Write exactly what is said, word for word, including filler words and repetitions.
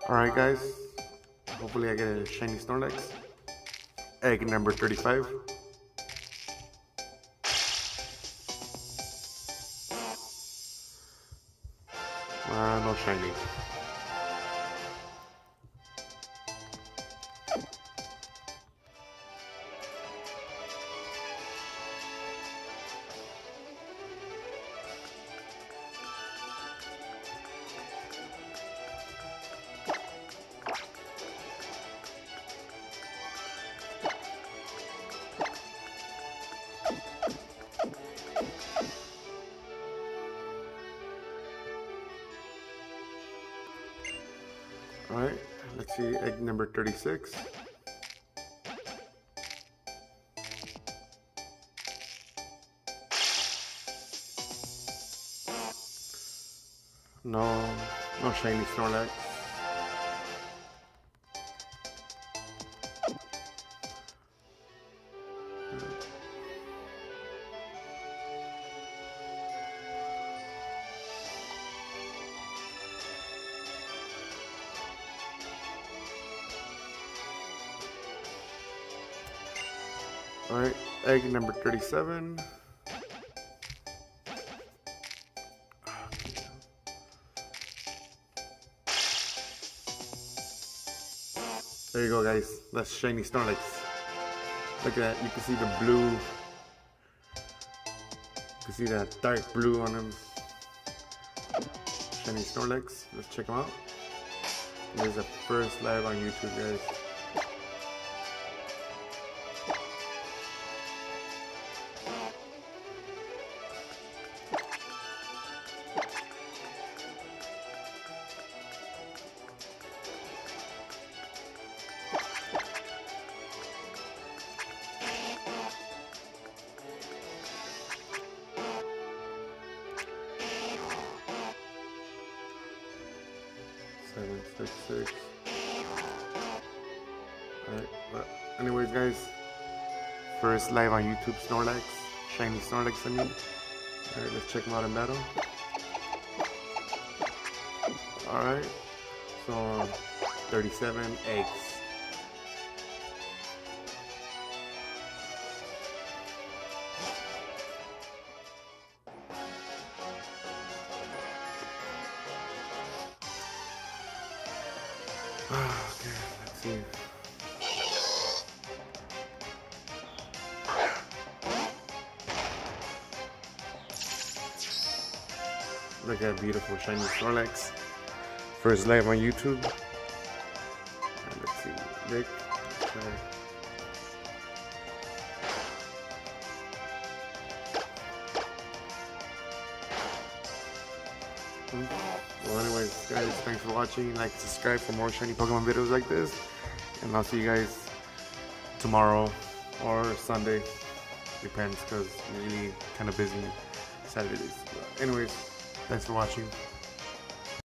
Alright guys, hopefully I get a shiny Snorlax. Egg number thirty-five. Uh, no shiny. Alright, let's see, egg number thirty-six. No, no shiny Snorlax. Alright, egg number thirty-seven. There you go guys, that's shiny Snorlax. Look at that, you can see the blue. You can see that dark blue on him. Shiny Snorlax, let's check him out. This is the first live on YouTube guys. Seven, six, six. Alright, but anyways guys, first live on YouTube Snorlax, shiny Snorlax I mean. Alright, let's check him out in battle. Alright, so thirty-seven eggs. Okay, let's see. Look at beautiful shiny Snorlax. First live on YouTube. And let's see, Rick. Let's try. Well, anyways, guys, thanks for watching. Like, subscribe for more shiny Pokemon videos like this, and I'll see you guys tomorrow or Sunday. Depends, because I'm really kind of busy Saturdays. But anyways, thanks for watching.